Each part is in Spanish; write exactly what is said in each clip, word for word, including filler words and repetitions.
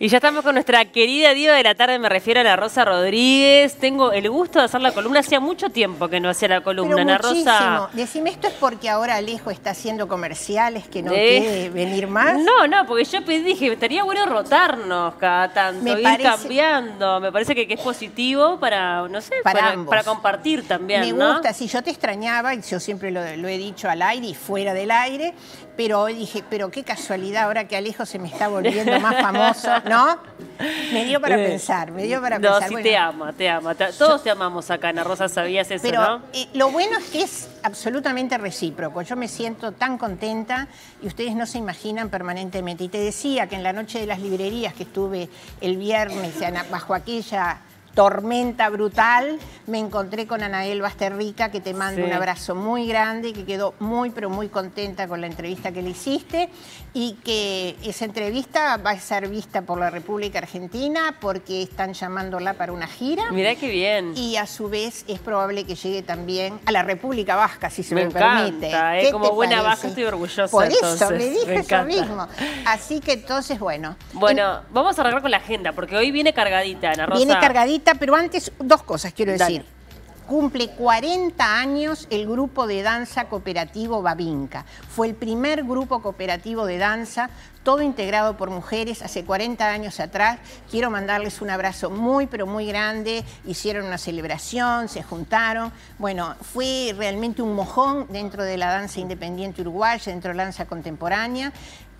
Y ya estamos con nuestra querida diva de la tarde, me refiero a Ana Rosa Rodríguez. Tengo el gusto de hacer la columna, hacía mucho tiempo que no hacía la columna, Pero Ana muchísimo. Rosa. Decime, ¿esto es porque ahora Alejo está haciendo comerciales que no Eh, quiere venir más? No, no, porque yo pedí, dije, estaría bueno rotarnos cada tanto, Me ir parece- cambiando. Me parece que, que es positivo para, no sé, Para para, ambos. para compartir también, Me ¿no? gusta, si yo te extrañaba, y yo siempre lo, lo he dicho al aire y fuera del aire, pero hoy dije, pero qué casualidad, ahora que Alejo se me está volviendo más famoso, ¿no? Me dio para Eh, pensar, me dio para no, pensar. sí Bueno, te ama, te ama. Te- todos te amamos acá, Ana Rosa, ¿sabías eso, pero no? eh, lo bueno es que es absolutamente recíproco. Yo me siento tan contenta y ustedes no se imaginan permanentemente. Y te decía que en la noche de las librerías que estuve el viernes, bajo aquella tormenta brutal, me encontré con Anael Basterrica, que te mando Sí. un abrazo muy grande, que quedó muy, pero muy contenta con la entrevista que le hiciste y que esa entrevista va a ser vista por la República Argentina porque están llamándola para una gira. Mirá qué bien. Y a su vez es probable que llegue también a la República Vasca, si se Me me, encanta, permite. ¿eh? ¿Qué Como te buena parece? vasca estoy orgullosa, Por eso, entonces. me dije Me eso encanta. mismo. Así que entonces, bueno. Bueno, vamos a arrancar con la agenda, porque hoy viene cargadita, Ana Rosa. Viene cargadita, pero antes dos cosas quiero Dale. decir. Cumple cuarenta años el grupo de danza cooperativo Babinka. Fue el primer grupo cooperativo de danza, todo integrado por mujeres, hace cuarenta años atrás. Quiero mandarles un abrazo muy, pero muy grande. Hicieron una celebración, se juntaron. Bueno, fue realmente un mojón dentro de la danza independiente uruguaya, dentro de la danza contemporánea.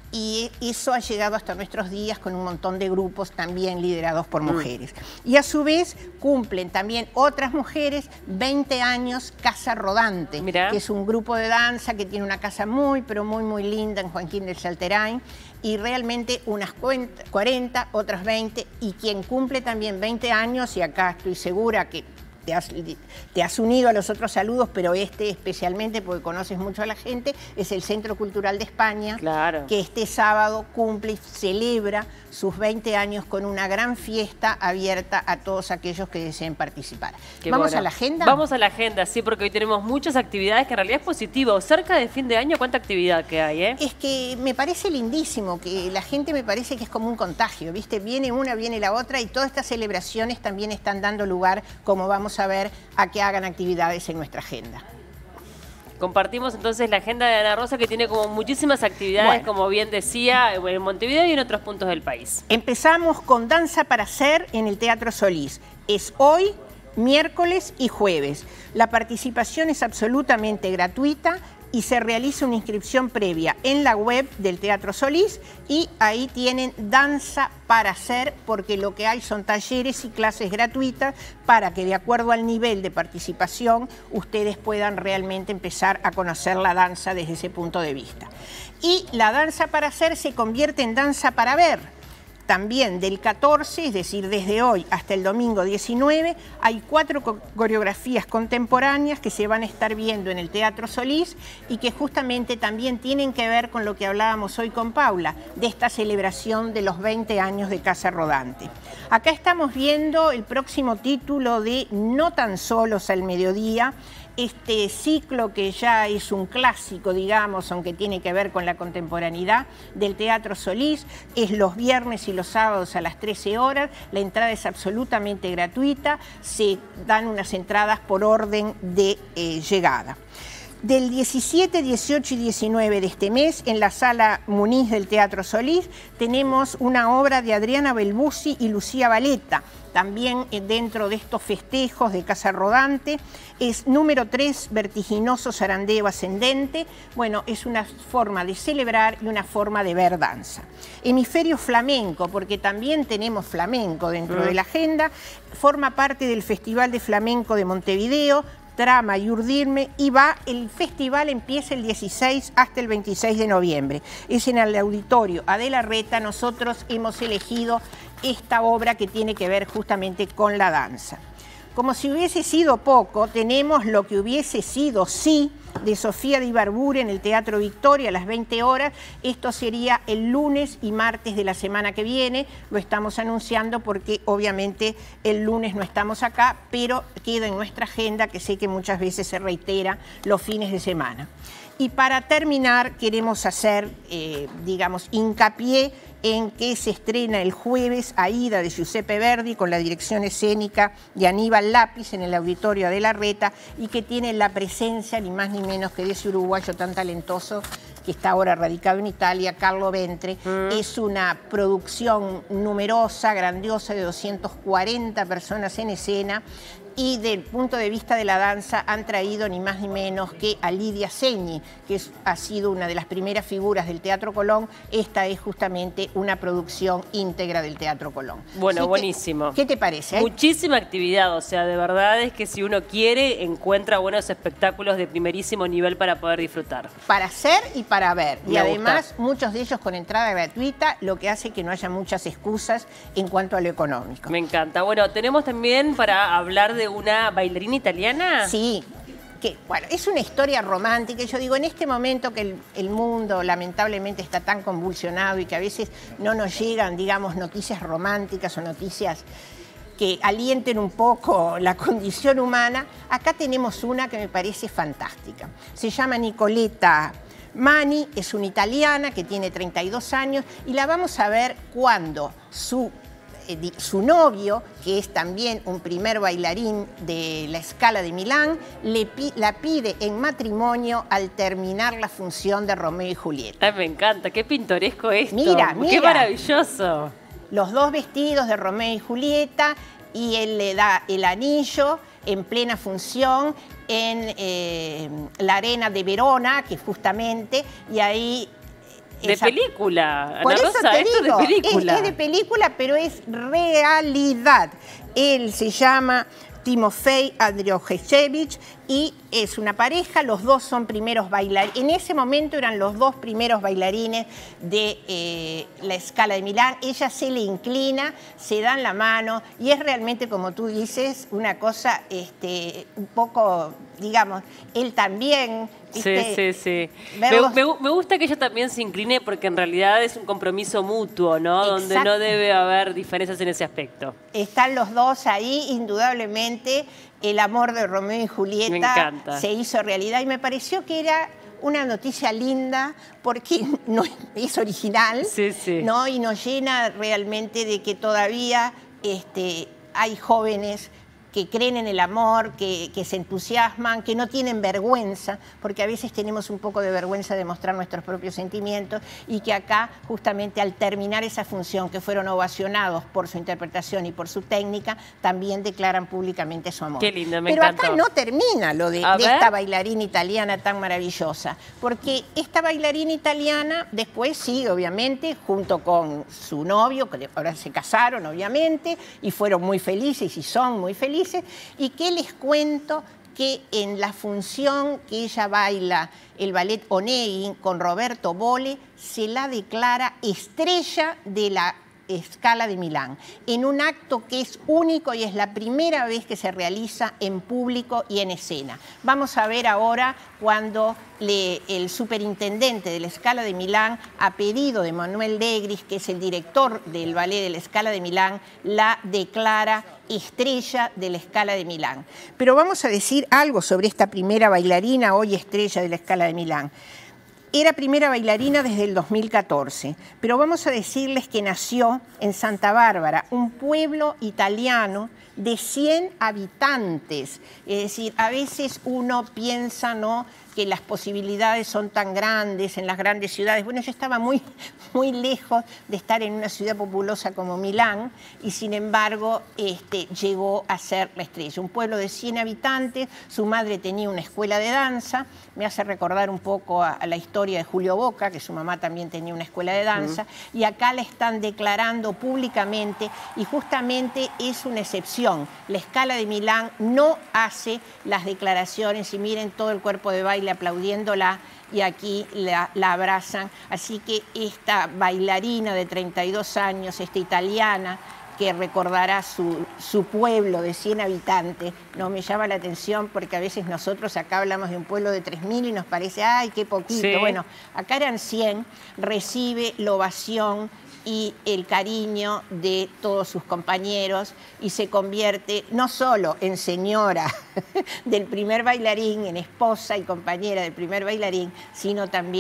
Y eso ha llegado hasta nuestros días con un montón de grupos también liderados por mujeres. Mm. Y a su vez cumplen también otras mujeres veinte años Casa Rodante, Mirá. que es un grupo de danza que tiene una casa muy, pero muy, muy linda en Joaquín del Salterain. Y realmente unas cuarenta, otras veinte. Y quien cumple también veinte años, y acá estoy segura que Te has, te has unido a los otros saludos, pero este especialmente porque conoces mucho a la gente, es el Centro Cultural de España, Claro. que este sábado cumple y celebra sus veinte años con una gran fiesta abierta a todos aquellos que deseen participar. Qué ¿Vamos bueno. a la agenda? Vamos a la agenda, sí, porque hoy tenemos muchas actividades que en realidad es positivo. Cerca de fin de año, ¿cuánta actividad que hay, eh? Es que me parece lindísimo, que la gente me parece que es como un contagio, ¿viste? Viene una, viene la otra y todas estas celebraciones también están dando lugar, como vamos a ver, a que hagan actividades en nuestra agenda. Compartimos entonces la agenda de Ana Rosa, que tiene como muchísimas actividades, Bueno. como bien decía, en Montevideo y en otros puntos del país. Empezamos con Danza para Hacer en el Teatro Solís. Es hoy, miércoles y jueves. La participación es absolutamente gratuita y se realiza una inscripción previa en la web del Teatro Solís y ahí tienen Danza para Hacer, porque lo que hay son talleres y clases gratuitas para que de acuerdo al nivel de participación ustedes puedan realmente empezar a conocer la danza desde ese punto de vista. Y la Danza para Hacer se convierte en Danza para Ver. También del catorce, es decir, desde hoy hasta el domingo diecinueve, hay cuatro co- coreografías contemporáneas que se van a estar viendo en el Teatro Solís y que justamente también tienen que ver con lo que hablábamos hoy con Paula, de esta celebración de los veinte años de Casa Rodante. Acá estamos viendo el próximo título de No tan solos al mediodía, este ciclo que ya es un clásico, digamos, aunque tiene que ver con la contemporaneidad del Teatro Solís, es los viernes y los sábados a las trece horas, la entrada es absolutamente gratuita, se dan unas entradas por orden de eh, llegada. Del diecisiete, dieciocho y diecinueve de este mes, en la Sala Muniz del Teatro Solís, tenemos una obra de Adriana Belbusi y Lucía Valeta, también dentro de estos festejos de Casa Rodante. Es número tres, Vertiginoso Zarandeo Ascendente. Bueno, es una forma de celebrar y una forma de ver danza. Hemisferio Flamenco, porque también tenemos flamenco dentro mm. de la agenda, forma parte del Festival de Flamenco de Montevideo, Trama y Urdirme, y va, el festival empieza el dieciséis hasta el veintiséis de noviembre. Es en el auditorio Adela Reta. Nosotros hemos elegido esta obra que tiene que ver justamente con la danza. Como si hubiese sido poco, tenemos Lo que hubiese sido sí, de Sofía de Ibarburu en el Teatro Victoria a las veinte horas. Esto sería el lunes y martes de la semana que viene. Lo estamos anunciando porque obviamente el lunes no estamos acá, pero queda en nuestra agenda, que sé que muchas veces se reitera los fines de semana. Y para terminar, queremos hacer, eh, digamos, hincapié en que se estrena el jueves Aida de Giuseppe Verdi con la dirección escénica de Aníbal Lapis en el Auditorio de la Reta y que tiene la presencia ni más ni menos que de ese uruguayo tan talentoso que está ahora radicado en Italia, Carlo Ventre. Mm. Es una producción numerosa, grandiosa, de doscientas cuarenta personas en escena, y del punto de vista de la danza han traído ni más ni menos que a Lidia Segni, que es, ha sido una de las primeras figuras del Teatro Colón. Esta es justamente una producción íntegra del Teatro Colón. Bueno, buenísimo. ¿Qué te parece? Eh? Muchísima actividad, o sea, de verdad es que si uno quiere, encuentra buenos espectáculos de primerísimo nivel para poder disfrutar. Para hacer y para ver. Me y además, gusta. muchos de ellos con entrada gratuita, lo que hace que no haya muchas excusas en cuanto a lo económico. Me encanta. Bueno, tenemos también para hablar de una bailarina italiana. Sí, que bueno, es una historia romántica. Yo digo, en este momento que el, el mundo lamentablemente está tan convulsionado y que a veces no nos llegan, digamos, noticias románticas o noticias que alienten un poco la condición humana, acá tenemos una que me parece fantástica. Se llama Nicoletta Mani, es una italiana que tiene treinta y dos años y la vamos a ver cuando su su novio, que es también un primer bailarín de la Scala de Milán, le pi la pide en matrimonio al terminar la función de Romeo y Julieta. Ay, me encanta, qué pintoresco esto. Mira, mira. Qué maravilloso. Los dos vestidos de Romeo y Julieta y él le da el anillo en plena función en eh, la arena de Verona, que justamente, y ahí... De Esa... película, Por Ana eso Rosa, te esto digo, es de película. Es, es de película, pero es realidad. Él se llama Timofey Andriojevich y es una pareja, los dos son primeros bailarines. En ese momento eran los dos primeros bailarines de eh, la Scala de Milán. Ella se le inclina, se dan la mano y es realmente, como tú dices, una cosa este, un poco, digamos, él también... ¿viste? Sí, sí, sí. Me, me, me gusta que ella también se incline porque en realidad es un compromiso mutuo, ¿no? Exacto. Donde no debe haber diferencias en ese aspecto. Están los dos ahí, indudablemente. El amor de Romeo y Julieta me encanta. Se hizo realidad y me pareció que era una noticia linda porque no es original, sí, sí. ¿no? Y nos llena realmente de que todavía este, hay jóvenes que creen en el amor, que, que se entusiasman, que no tienen vergüenza, porque a veces tenemos un poco de vergüenza de mostrar nuestros propios sentimientos, y que acá, justamente al terminar esa función, que fueron ovacionados por su interpretación y por su técnica, también declaran públicamente su amor. Qué lindo, me Pero encantó. acá no termina lo de, de esta bailarina italiana tan maravillosa, porque esta bailarina italiana después sigue, obviamente, junto con su novio, que ahora se casaron, obviamente, y fueron muy felices y son muy felices. Y que les cuento que en la función que ella baila el ballet Onegin con Roberto Bolle, se la declara estrella de la Scala de Milán, en un acto que es único y es la primera vez que se realiza en público y en escena. Vamos a ver ahora cuando le, el superintendente de la Scala de Milán, a pedido de Manuel Degris, que es el director del ballet de la Scala de Milán, la declara estrella de la Scala de Milán. Pero vamos a decir algo sobre esta primera bailarina, hoy estrella de la Scala de Milán. Era primera bailarina desde el dos mil catorce, pero vamos a decirles que nació en Santa Bárbara, un pueblo italiano de cien habitantes. Es decir, a veces uno piensa, ¿no?, que las posibilidades son tan grandes en las grandes ciudades. Bueno, yo estaba muy, muy lejos de estar en una ciudad populosa como Milán y sin embargo este, llegó a ser la estrella. Un pueblo de cien habitantes, su madre tenía una escuela de danza, me hace recordar un poco a, a la historia de Julio Boca, que su mamá también tenía una escuela de danza, uh-huh. y acá la están declarando públicamente y justamente es una excepción. La Scala de Milán no hace las declaraciones y miren todo el cuerpo de baile aplaudiéndola y aquí la, la abrazan. Así que esta bailarina de treinta y dos años, esta italiana, que recordará su, su pueblo de cien habitantes, no me llama la atención porque a veces nosotros acá hablamos de un pueblo de tres mil y nos parece, ay, qué poquito. Sí. Bueno, acá eran cien, recibe la ovación y el cariño de todos sus compañeros y se convierte no solo en señora del primer bailarín, en esposa y compañera del primer bailarín, sino también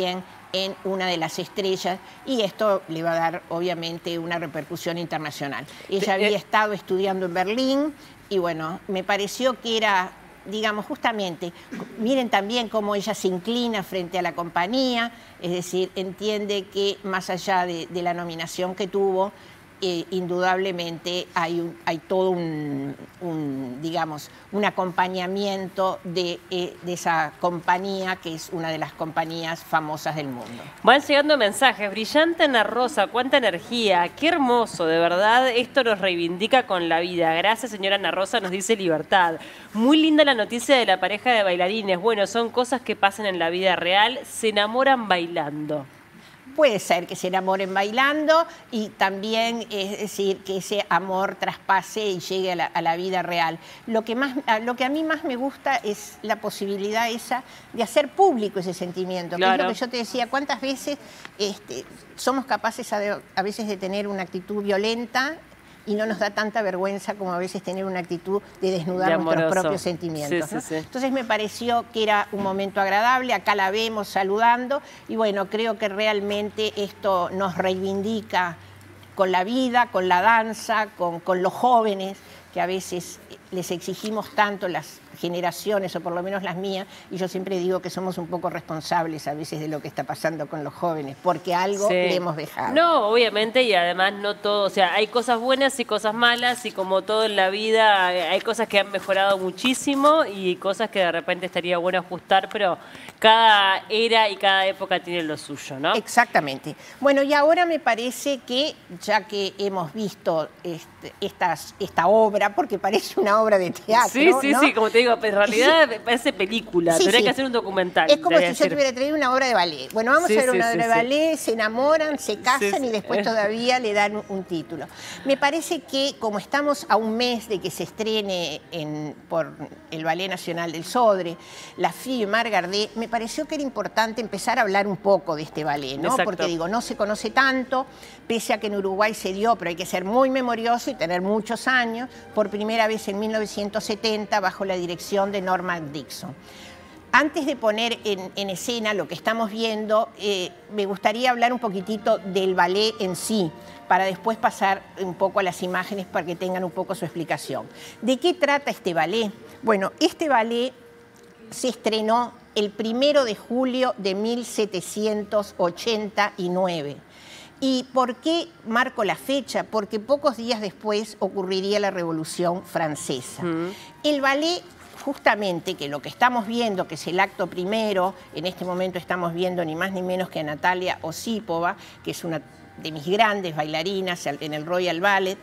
en una de las estrellas, y esto le va a dar obviamente una repercusión internacional. Ella había estado estudiando en Berlín y bueno, me pareció que era, digamos, justamente, miren también cómo ella se inclina frente a la compañía, es decir, entiende que más allá de, de la nominación que tuvo, Eh, indudablemente hay, un, hay todo un, un, digamos, un acompañamiento de, eh, de esa compañía, que es una de las compañías famosas del mundo. Van llegando mensajes. Brillante Ana Rosa, cuánta energía, qué hermoso, de verdad, esto nos reivindica con la vida. Gracias, señora Ana Rosa, nos dice Libertad. Muy linda la noticia de la pareja de bailarines. Bueno, son cosas que pasan en la vida real, se enamoran bailando. Puede ser que se enamoren bailando y también, es decir, que ese amor traspase y llegue a la, a la vida real. Lo que, más, lo que a mí más me gusta es la posibilidad esa de hacer público ese sentimiento. Claro. Que es lo que yo te decía, cuántas veces este, somos capaces a, de, a veces de tener una actitud violenta y no nos da tanta vergüenza como a veces tener una actitud de desnudar de nuestros propios sentimientos. Sí, ¿no? sí, sí. Entonces me pareció que era un momento agradable, acá la vemos saludando y bueno, creo que realmente esto nos reivindica con la vida, con la danza, con, con los jóvenes, que a veces les exigimos tanto las generaciones, o por lo menos las mías, y yo siempre digo que somos un poco responsables a veces de lo que está pasando con los jóvenes, porque algo sí. le hemos dejado. No, obviamente, y además no todo, o sea, hay cosas buenas y cosas malas, y como todo en la vida, hay cosas que han mejorado muchísimo y cosas que de repente estaría bueno ajustar, pero cada era y cada época tiene lo suyo, ¿no? Exactamente. Bueno, y ahora me parece que, ya que hemos visto este, estas, esta obra, porque parece una obra de teatro, sí, sí, ¿no? sí, como te digo, en realidad sí. parece película, sí, tendría sí. que hacer un documental. Es como si decir. yo te hubiera traído una obra de ballet. Bueno, vamos sí, a ver sí, una sí, obra sí. de ballet, se enamoran, se casan sí, y después sí. todavía le dan un, un título. Me parece que como estamos a un mes de que se estrene en, por el Ballet Nacional del Sodre, La Fille Margardé, me pareció que era importante empezar a hablar un poco de este ballet, ¿no? Exacto. Porque digo, no se conoce tanto, pese a que en Uruguay se dio, pero hay que ser muy memorioso y tener muchos años, por primera vez en mil novecientos setenta bajo la dirección de Norman Dixon. Antes de poner en, en escena lo que estamos viendo, eh, me gustaría hablar un poquitito del ballet en sí, para después pasar un poco a las imágenes para que tengan un poco su explicación. ¿De qué trata este ballet? Bueno, este ballet se estrenó el primero de julio de mil setecientos ochenta y nueve. ¿Y por qué marco la fecha? Porque pocos días después ocurriría la Revolución Francesa. Mm. El ballet, justamente, que lo que estamos viendo, que es el acto primero, en este momento estamos viendo ni más ni menos que a Natalia Osipova, que es una de mis grandes bailarinas en el Royal Ballet.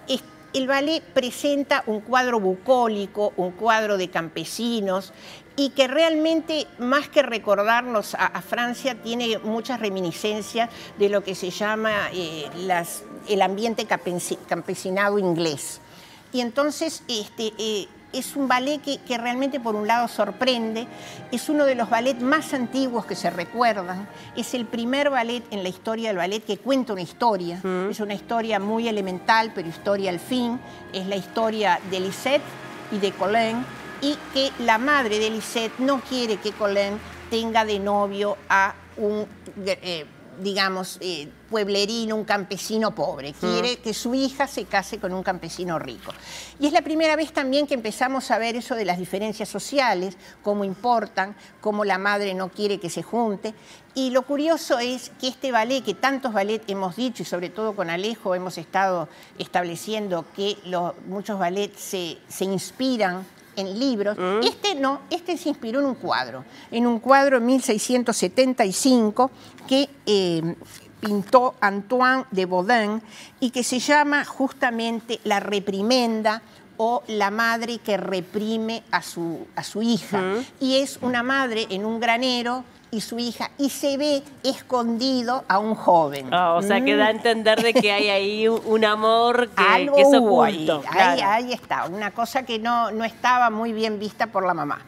El ballet presenta un cuadro bucólico, un cuadro de campesinos, y que realmente, más que recordarnos a, a Francia, tiene muchas reminiscencias de lo que se llama eh, las, el ambiente campesinado inglés. Y entonces este, eh, es un ballet que, que realmente por un lado sorprende, es uno de los ballets más antiguos que se recuerdan, es el primer ballet en la historia del ballet que cuenta una historia, mm. es una historia muy elemental, pero historia al fin, es la historia de Lisette y de Colin, y que la madre de Lisette no quiere que Colin tenga de novio a un, eh, digamos, eh, pueblerino, un campesino pobre. Quiere mm. que su hija se case con un campesino rico. Y es la primera vez también que empezamos a ver eso de las diferencias sociales, cómo importan, cómo la madre no quiere que se junte. Y lo curioso es que este ballet, que tantos ballets hemos dicho, y sobre todo con Alejo hemos estado estableciendo que los, muchos ballets se, se inspiran en libros, ¿Mm? este no, este se inspiró en un cuadro, en un cuadro en mil seiscientos setenta y cinco que eh, pintó Antoine de Bodin y que se llama justamente La reprimenda, o la madre que reprime a su, a su hija. ¿Mm? Y es una madre en un granero y su hija, y se ve escondido a un joven. Oh, o sea, mm. que da a entender de que hay ahí un amor que, Algo que es oculto. Ahí, claro. ahí, ahí está, una cosa que no, no estaba muy bien vista por la mamá.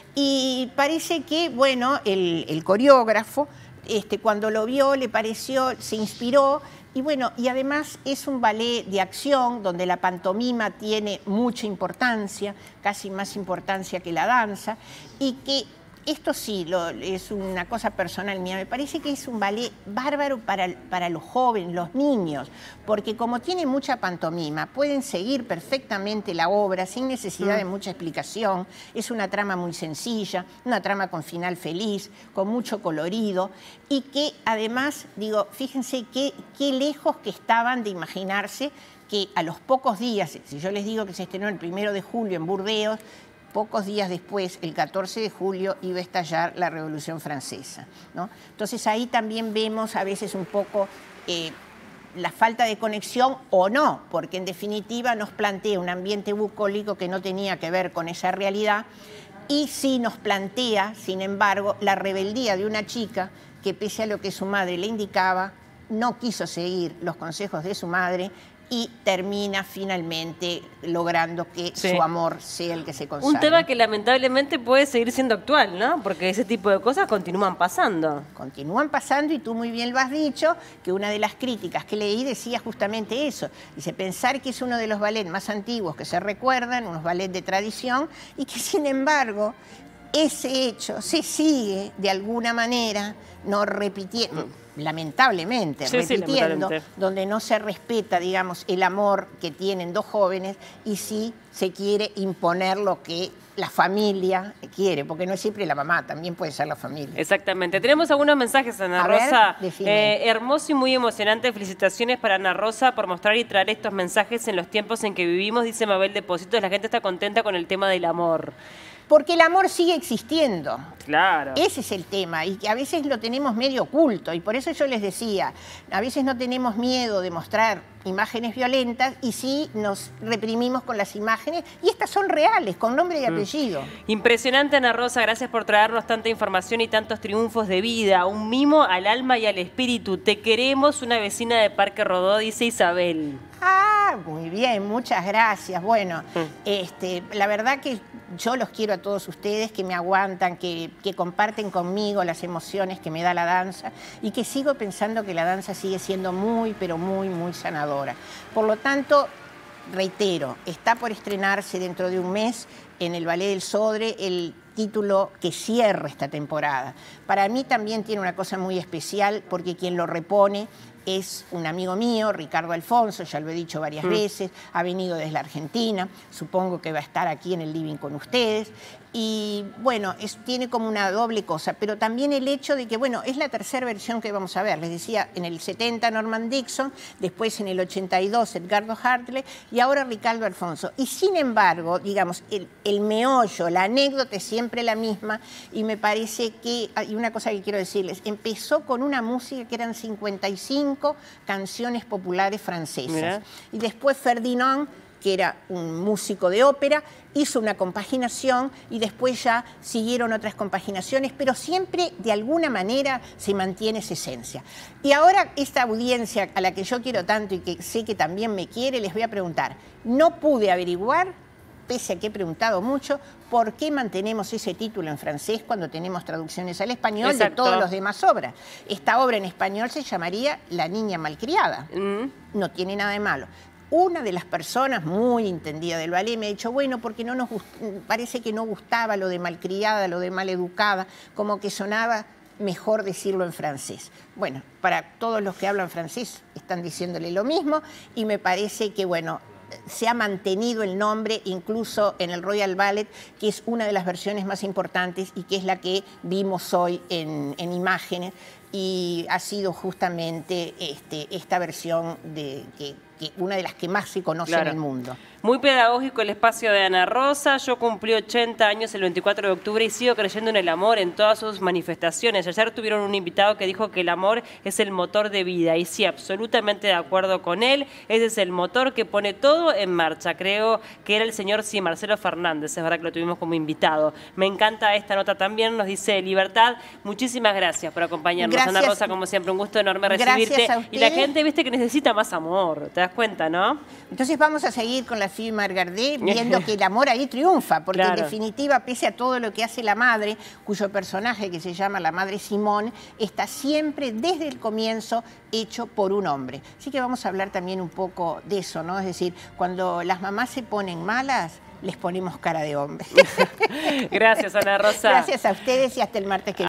Y parece que, bueno, el, el coreógrafo, este, cuando lo vio, le pareció, se inspiró, y bueno, y además es un ballet de acción donde la pantomima tiene mucha importancia, casi más importancia que la danza, y que esto sí, lo, es una cosa personal mía, me parece que es un ballet bárbaro para, para los jóvenes, los niños, porque como tiene mucha pantomima, pueden seguir perfectamente la obra sin necesidad mm. de mucha explicación. Es una trama muy sencilla, una trama con final feliz, con mucho colorido, y que además, digo, fíjense qué, qué lejos que estaban de imaginarse que a los pocos días, si yo les digo que se estrenó el primero de julio en Burdeos, pocos días después, el catorce de julio, iba a estallar la Revolución Francesa, ¿no? Entonces ahí también vemos a veces un poco eh, la falta de conexión o no, porque en definitiva nos plantea un ambiente bucólico que no tenía que ver con esa realidad, y sí nos plantea, sin embargo, la rebeldía de una chica que, pese a lo que su madre le indicaba, no quiso seguir los consejos de su madre y termina finalmente logrando que sí. su amor sea el que se consagre. Un tema que lamentablemente puede seguir siendo actual, ¿no? Porque ese tipo de cosas continúan pasando. Continúan pasando, y tú muy bien lo has dicho, que una de las críticas que leí decía justamente eso. Dice, pensar que es uno de los ballets más antiguos que se recuerdan, unos ballets de tradición, y que sin embargo ese hecho se sigue de alguna manera no repitiendo. Mm. lamentablemente, sí, repitiendo, sí, lamentablemente. donde no se respeta, digamos, el amor que tienen dos jóvenes, y sí se quiere imponer lo que la familia quiere, porque no es siempre la mamá, también puede ser la familia. Exactamente. Tenemos algunos mensajes, Ana A Rosa. ver, eh, hermoso y muy emocionante. Felicitaciones para Ana Rosa por mostrar y traer estos mensajes en los tiempos en que vivimos, dice Mabel Depósitos. La gente está contenta con el tema del amor. Porque el amor sigue existiendo. Claro. Ese es el tema, y que a veces lo tenemos medio oculto, y por eso yo les decía, a veces no tenemos miedo de mostrar imágenes violentas, y sí nos reprimimos con las imágenes, y estas son reales, con nombre y apellido. Mm. Impresionante, Ana Rosa, gracias por traernos tanta información y tantos triunfos de vida, un mimo al alma y al espíritu. Te queremos, una vecina de Parque Rodó, dice Isabel. Ah, muy bien, muchas gracias. Bueno, mm. este, la verdad que yo los quiero a todos ustedes, que me aguantan, que, que comparten conmigo las emociones que me da la danza, y que sigo pensando que la danza sigue siendo muy, pero muy, muy sanadora. Por lo tanto, reitero, está por estrenarse dentro de un mes en el Ballet del Sodre el título que cierra esta temporada. Para mí también tiene una cosa muy especial, porque quien lo repone es un amigo mío, Ricardo Alfonso, ya lo he dicho varias mm. veces, ha venido desde la Argentina, supongo que va a estar aquí en el living con ustedes, y bueno, es, tiene como una doble cosa, pero también el hecho de que, bueno, es la tercera versión que vamos a ver. Les decía, en el setenta Norman Dixon, después en el ochenta y dos Edgardo Hartley, y ahora Ricardo Alfonso. Y sin embargo, digamos, el, el meollo, la anécdota es siempre la misma, y me parece que, y una cosa que quiero decirles, empezó con una música que eran cincuenta y cinco canciones populares francesas. Mira. Y después Ferdinand, que era un músico de ópera, hizo una compaginación, y después ya siguieron otras compaginaciones, pero siempre de alguna manera se mantiene esa esencia. Y ahora esta audiencia a la que yo quiero tanto y que sé que también me quiere, les voy a preguntar, no pude averiguar, pese a que he preguntado mucho, por qué mantenemos ese título en francés cuando tenemos traducciones al español. Exacto. De todas las demás obras. Esta obra en español se llamaría La niña malcriada. Mm. No tiene nada de malo. Una de las personas muy entendida del ballet me ha dicho, bueno, porque no nos parece que no gustaba lo de malcriada, lo de maleducada, como que sonaba mejor decirlo en francés. Bueno, para todos los que hablan francés están diciéndole lo mismo, y me parece que, bueno, se ha mantenido el nombre incluso en el Royal Ballet, que es una de las versiones más importantes y que es la que vimos hoy en, en imágenes, y ha sido justamente este, esta versión de que, que una de las que más se conoce claro. en el mundo. Muy pedagógico el espacio de Ana Rosa. Yo cumplí ochenta años el veinticuatro de octubre y sigo creyendo en el amor en todas sus manifestaciones. Ayer tuvieron un invitado que dijo que el amor es el motor de vida, y sí, absolutamente de acuerdo con él. Ese es el motor que pone todo en marcha. Creo que era el señor, sí, Marcelo Fernández, es verdad que lo tuvimos como invitado. Me encanta esta nota también, nos dice Libertad. Muchísimas gracias por acompañarnos. Gracias. Ana Rosa, como siempre, un gusto enorme recibirte. Y la gente, viste, que necesita más amor, ¿te das cuenta, no? Entonces vamos a seguir con la Fille Margardé, viendo que el amor ahí triunfa, porque claro. en definitiva, pese a todo lo que hace la madre, cuyo personaje, que se llama la madre Simón, está siempre desde el comienzo hecho por un hombre. Así que vamos a hablar también un poco de eso, ¿no? Es decir, cuando las mamás se ponen malas, les ponemos cara de hombre. Gracias, Ana Rosa. Gracias a ustedes y hasta el martes que viene.